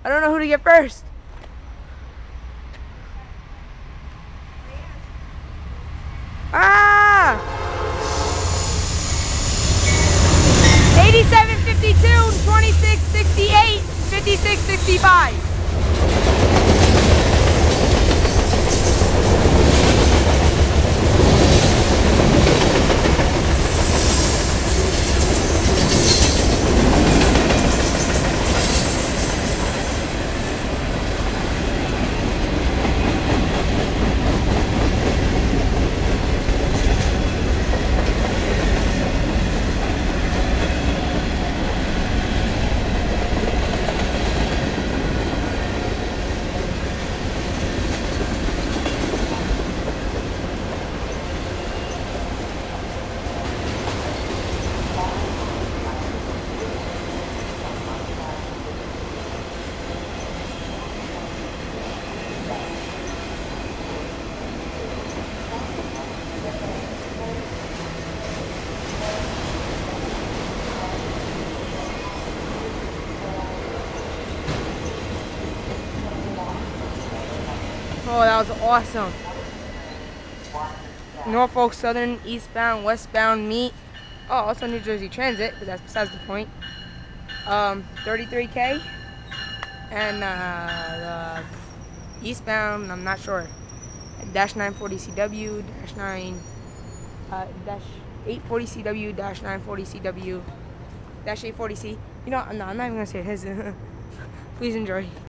I don't know who to get first. Ah! 87.52, 26.68, 56.65. Oh, that was awesome. Norfolk Southern, eastbound, westbound meet. Oh, also New Jersey Transit, but that's besides the point. 33K. And the eastbound, I'm not sure. Dash 940 CW, dash 840 CW, dash 940 CW, dash 840C. You know, no, I'm not even gonna say his. Please enjoy.